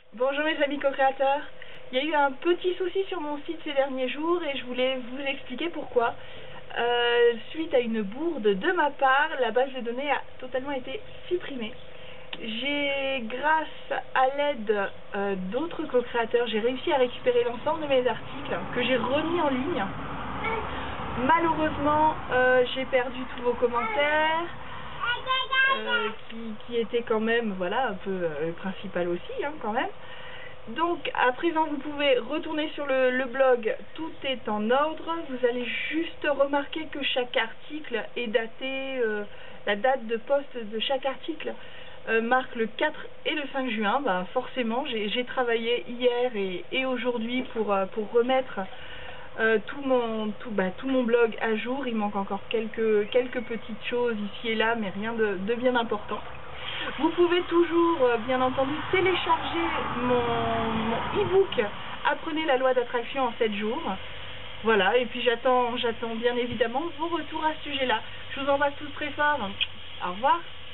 Bonjour mes amis co-créateurs. Il y a eu un petit souci sur mon site ces derniers jours et je voulais vous expliquer pourquoi. Suite à une bourde de ma part, la base de données a totalement été supprimée. Grâce à l'aide d'autres co-créateurs, j'ai réussi à récupérer l'ensemble de mes articles que j'ai remis en ligne. Malheureusement, j'ai perdu tous vos commentaires. Qui était quand même, voilà, un peu principal aussi, hein, quand même. Donc, à présent, vous pouvez retourner sur le blog, tout est en ordre. Vous allez juste remarquer que chaque article est daté, la date de poste de chaque article marque le 4 et le 5 juin. Bah, forcément, j'ai travaillé hier et aujourd'hui pour remettre tout mon blog à jour. Il manque encore quelques petites choses ici et là, mais rien de bien important. Vous pouvez toujours, bien entendu, télécharger mon e-book Apprenez la loi d'attraction en 7 jours. Voilà, et puis j'attends bien évidemment vos retours à ce sujet-là. Je vous embrasse tous très fort. Au revoir.